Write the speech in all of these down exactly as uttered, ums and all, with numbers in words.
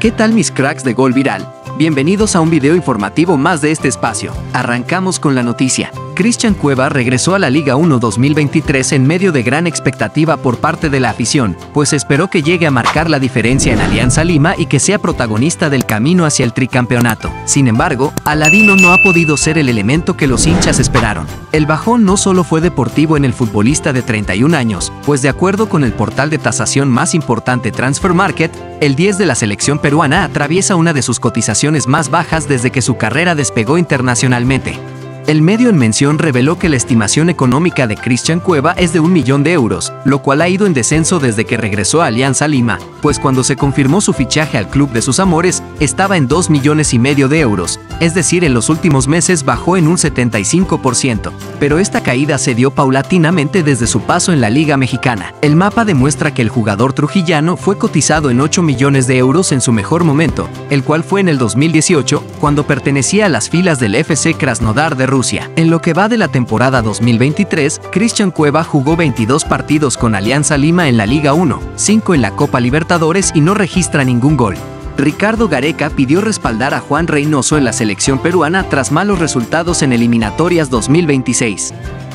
¿Qué tal mis cracks de Gol Viral? Bienvenidos a un video informativo más de este espacio. Arrancamos con la noticia. Cristian Cueva regresó a la Liga uno dos mil veintitrés en medio de gran expectativa por parte de la afición, pues esperó que llegue a marcar la diferencia en Alianza Lima y que sea protagonista del camino hacia el tricampeonato. Sin embargo, Aladino no ha podido ser el elemento que los hinchas esperaron. El bajón no solo fue deportivo en el futbolista de treinta y un años, pues de acuerdo con el portal de tasación más importante Transfermarkt, el diez de la selección peruana atraviesa una de sus cotizaciones más bajas desde que su carrera despegó internacionalmente. El medio en mención reveló que la estimación económica de Cristian Cueva es de un millón de euros, lo cual ha ido en descenso desde que regresó a Alianza Lima, pues cuando se confirmó su fichaje al club de sus amores, estaba en dos millones y medio de euros, es decir, en los últimos meses bajó en un setenta y cinco por ciento, pero esta caída se dio paulatinamente desde su paso en la Liga Mexicana. El mapa demuestra que el jugador trujillano fue cotizado en ocho millones de euros en su mejor momento, el cual fue en el dos mil dieciocho, cuando pertenecía a las filas del F C Krasnodar de Rusia. En lo que va de la temporada dos mil veintitrés, Cristian Cueva jugó veintidós partidos con Alianza Lima en la Liga uno, cinco en la Copa Libertadores y no registra ningún gol. Ricardo Gareca pidió respaldar a Juan Reynoso en la selección peruana tras malos resultados en eliminatorias dos mil veintiséis.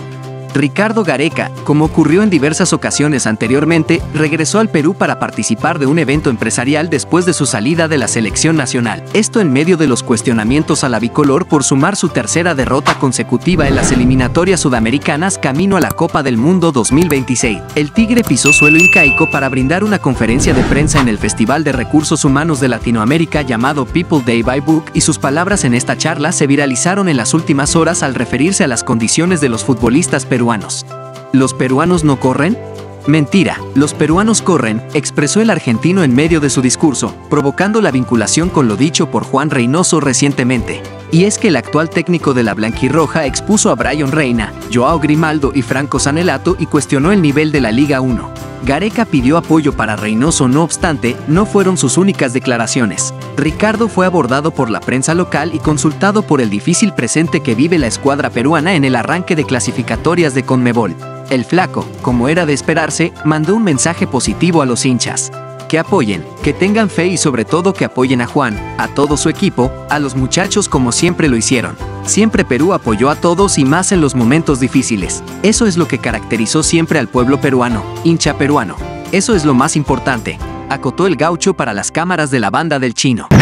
Ricardo Gareca, como ocurrió en diversas ocasiones anteriormente, regresó al Perú para participar de un evento empresarial después de su salida de la selección nacional. Esto en medio de los cuestionamientos a la bicolor por sumar su tercera derrota consecutiva en las eliminatorias sudamericanas camino a la Copa del Mundo dos mil veintiséis. El Tigre pisó suelo incaico para brindar una conferencia de prensa en el Festival de Recursos Humanos de Latinoamérica llamado People Day by Book, y sus palabras en esta charla se viralizaron en las últimas horas al referirse a las condiciones de los futbolistas peruanos. Peruanos. ¿Los peruanos no corren? Mentira, los peruanos corren, expresó el argentino en medio de su discurso, provocando la vinculación con lo dicho por Juan Reynoso recientemente. Y es que el actual técnico de la blanquirroja expuso a Bryan Reina, Joao Grimaldo y Franco Sanelato y cuestionó el nivel de la Liga uno. Gareca pidió apoyo para Reynoso, no obstante, no fueron sus únicas declaraciones. Ricardo fue abordado por la prensa local y consultado por el difícil presente que vive la escuadra peruana en el arranque de clasificatorias de Conmebol. El flaco, como era de esperarse, mandó un mensaje positivo a los hinchas. Que apoyen, que tengan fe y sobre todo que apoyen a Juan, a todo su equipo, a los muchachos como siempre lo hicieron. Siempre Perú apoyó a todos y más en los momentos difíciles. Eso es lo que caracterizó siempre al pueblo peruano, hincha peruano. Eso es lo más importante, acotó el gaucho para las cámaras de la banda del Chino. Que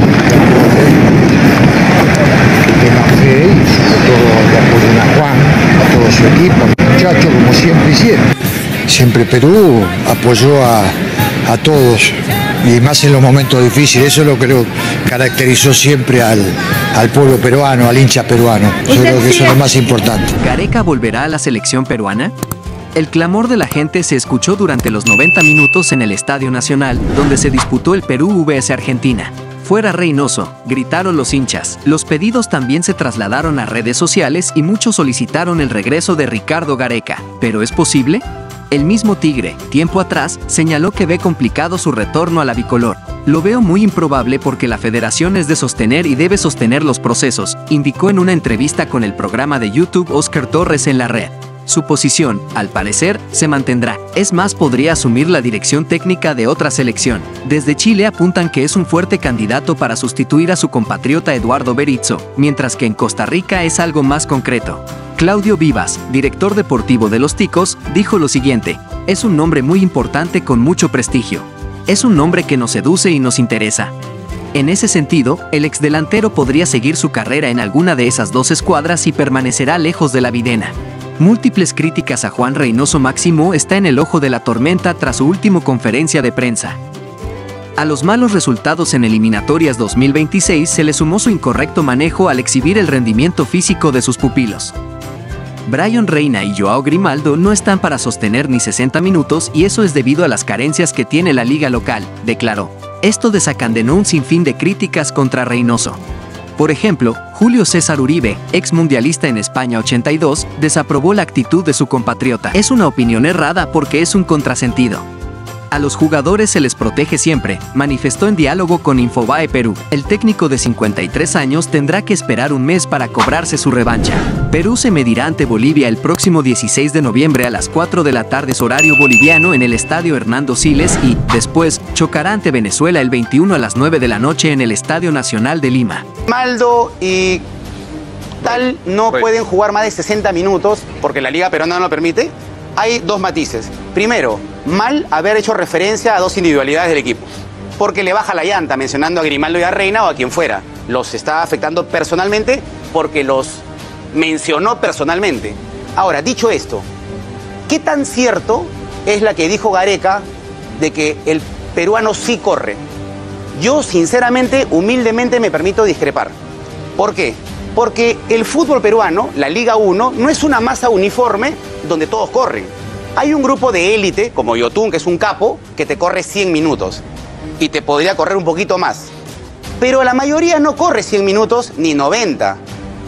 tengan fe y sobre todo que apoyen a Juan, a todo su equipo, a los muchachos como siempre hicieron. Siempre Perú apoyó a a todos, y más en los momentos difíciles. Eso lo creo caracterizó siempre al, al pueblo peruano, al hincha peruano. Yo creo que eso es lo más importante. ¿Gareca volverá a la selección peruana? El clamor de la gente se escuchó durante los noventa minutos en el Estadio Nacional, donde se disputó el Perú versus Argentina. Fuera Reynoso, gritaron los hinchas. Los pedidos también se trasladaron a redes sociales y muchos solicitaron el regreso de Ricardo Gareca. ¿Pero es posible? El mismo Tigre, tiempo atrás, señaló que ve complicado su retorno a la bicolor. Lo veo muy improbable porque la federación es de sostener y debe sostener los procesos, indicó en una entrevista con el programa de YouTube Oscar Torres en la red. Su posición, al parecer, se mantendrá. Es más, podría asumir la dirección técnica de otra selección. Desde Chile apuntan que es un fuerte candidato para sustituir a su compatriota Eduardo Berizzo, mientras que en Costa Rica es algo más concreto. Claudio Vivas, director deportivo de los Ticos, dijo lo siguiente: es un nombre muy importante con mucho prestigio. Es un nombre que nos seduce y nos interesa. En ese sentido, el exdelantero podría seguir su carrera en alguna de esas dos escuadras y permanecerá lejos de la videna. Múltiples críticas a Juan Reynoso Máximo está en el ojo de la tormenta tras su última conferencia de prensa. A los malos resultados en eliminatorias dos mil veintiséis se le sumó su incorrecto manejo al exhibir el rendimiento físico de sus pupilos. Bryan Reina y Joao Grimaldo no están para sostener ni sesenta minutos y eso es debido a las carencias que tiene la liga local, declaró. Esto desencadenó un sinfín de críticas contra Reynoso. Por ejemplo, Julio César Uribe, ex mundialista en España ochenta y dos, desaprobó la actitud de su compatriota. Es una opinión errada porque es un contrasentido. A los jugadores se les protege siempre, manifestó en diálogo con Infobae Perú. El técnico de cincuenta y tres años tendrá que esperar un mes para cobrarse su revancha. Perú se medirá ante Bolivia el próximo dieciséis de noviembre a las cuatro de la tarde horario boliviano en el Estadio Hernando Siles y, después, chocará ante Venezuela el veintiuno a las nueve de la noche en el Estadio Nacional de Lima. Maldo y tal no pueden jugar más de sesenta minutos porque la Liga Peruana no lo permite. Hay dos matices. Primero, mal haber hecho referencia a dos individualidades del equipo, porque le baja la llanta mencionando a Grimaldo y a Reina o a quien fuera. Los está afectando personalmente porque los mencionó personalmente. Ahora, dicho esto, ¿qué tan cierto es la que dijo Gareca de que el peruano sí corre? Yo, sinceramente, humildemente me permito discrepar. ¿Por qué? Porque el fútbol peruano, la Liga uno, no es una masa uniforme donde todos corren. Hay un grupo de élite, como Yotun, que es un capo, que te corre cien minutos y te podría correr un poquito más. Pero la mayoría no corre cien minutos ni noventa.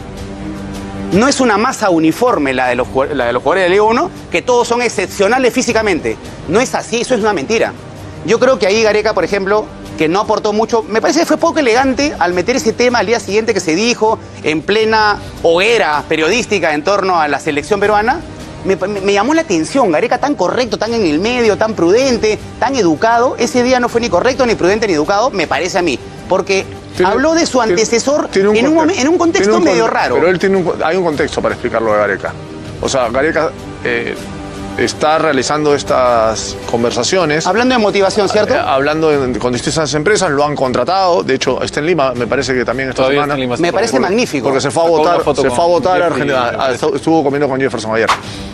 No es una masa uniforme la de los, la de los jugadores de Liga uno, que todos son excepcionales físicamente. No es así, eso es una mentira. Yo creo que ahí Gareca, por ejemplo, que no aportó mucho, me parece que fue poco elegante al meter ese tema al día siguiente que se dijo en plena hoguera periodística en torno a la selección peruana. Me, me, me llamó la atención, Gareca tan correcto, tan en el medio, tan prudente, tan educado. Ese día no fue ni correcto, ni prudente, ni educado, me parece a mí. Porque tiene, habló de su antecesor tiene, tiene un en, un, en un contexto un, medio raro. Pero él tiene un, hay un contexto para explicarlo de Gareca. O sea, Gareca eh, está realizando estas conversaciones. Hablando de motivación, ¿cierto? Eh, hablando en, con distintas empresas, lo han contratado. De hecho, está en Lima, me parece que también esta Todavía semana. Está en Lima, me parece porque, magnífico. Porque se fue a votar, se fue a votar a Argentina. Estuvo comiendo con Jefferson ayer.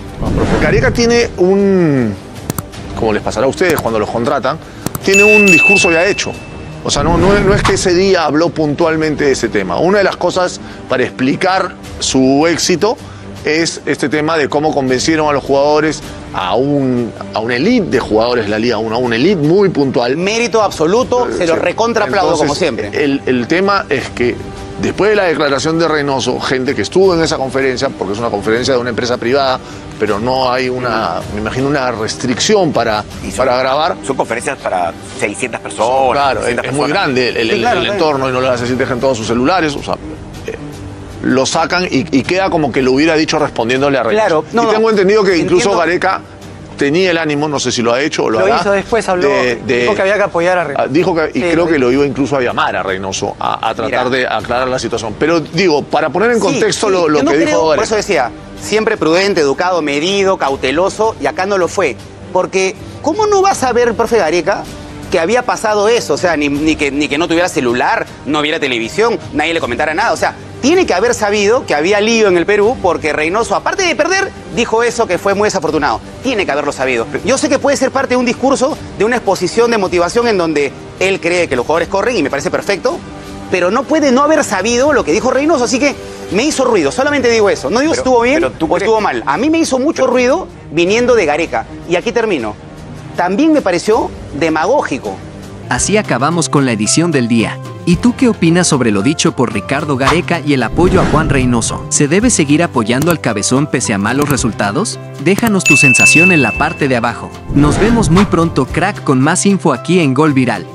Gareca tiene un, como les pasará a ustedes cuando los contratan, tiene un discurso ya hecho. O sea, no, no, no es que ese día habló puntualmente de ese tema. Una de las cosas para explicar su éxito es este tema de cómo convencieron a los jugadores, a, un, a una elite de jugadores de la Liga uno, a una elite muy puntual. Mérito absoluto, se lo recontra aplaudo como siempre. El, el tema es que después de la declaración de Reynoso, gente que estuvo en esa conferencia, porque es una conferencia de una empresa privada, pero no hay una, me imagino, una restricción para, son, para grabar. Son conferencias para seiscientas personas. Claro, seiscientas es, personas. es muy grande el, el, sí, claro, el entorno, y no le hace así, dejan todos sus celulares, o sea, eh, lo sacan y, y queda como que lo hubiera dicho respondiéndole a Reynoso. Claro, no, y tengo no, entendido que incluso entiendo. Gareca tenía el ánimo, no sé si lo ha hecho o lo, lo hará. Lo hizo después, habló, de, de, dijo que había que apoyar a Reynoso. Dijo que, y sí, creo que lo iba incluso a llamar a Reynoso a, a tratar Mira. de aclarar la situación. Pero digo, para poner en contexto sí, sí, lo, lo no que creo, dijo Gareca. Por eso decía, siempre prudente, educado, medido, cauteloso, y acá no lo fue. Porque, ¿cómo no va a saber el profe Gareca que había pasado eso? O sea, ni, ni, que, ni que no tuviera celular, no hubiera televisión, nadie le comentara nada. O sea, tiene que haber sabido que había lío en el Perú porque Reynoso, aparte de perder, dijo eso que fue muy desafortunado. Tiene que haberlo sabido. Yo sé que puede ser parte de un discurso, de una exposición de motivación en donde él cree que los jugadores corren y me parece perfecto, pero no puede no haber sabido lo que dijo Reynoso. Así que me hizo ruido, solamente digo eso. No digo si estuvo bien o estuvo mal. A mí me hizo mucho pero, ruido viniendo de Gareca. Y aquí termino. También me pareció demagógico. Así acabamos con la edición del día. ¿Y tú qué opinas sobre lo dicho por Ricardo Gareca y el apoyo a Juan Reynoso? ¿Se debe seguir apoyando al cabezón pese a malos resultados? Déjanos tu sensación en la parte de abajo. Nos vemos muy pronto, crack, con más info aquí en Gol Viral.